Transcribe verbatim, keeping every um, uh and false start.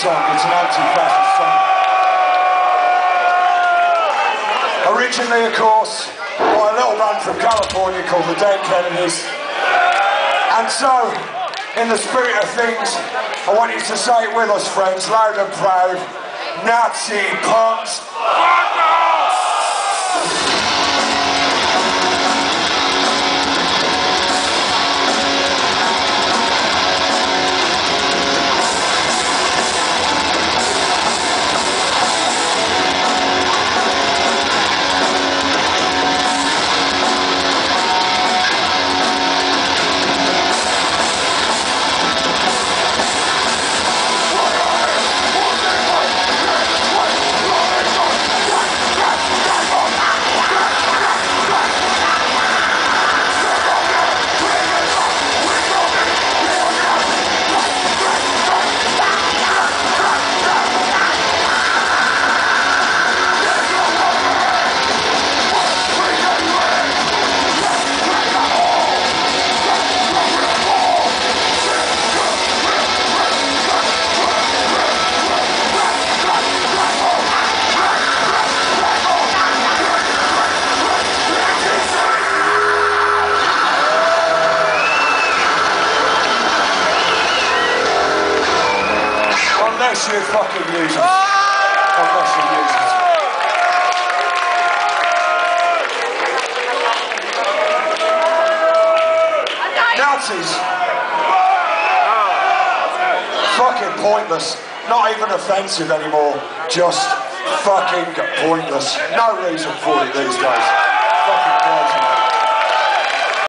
song, it's an anti-fascist song. Originally, of course, by a little band from California called the Dead Kennedys. And so, in the spirit of things, I want you to say it with us, friends, loud and proud. Nazi punks, fuck off! Unless you fucking use it. Unless you use it. Nazis. Fucking pointless. Not even offensive anymore. Just fucking pointless. No reason for it these days. Fucking crazy.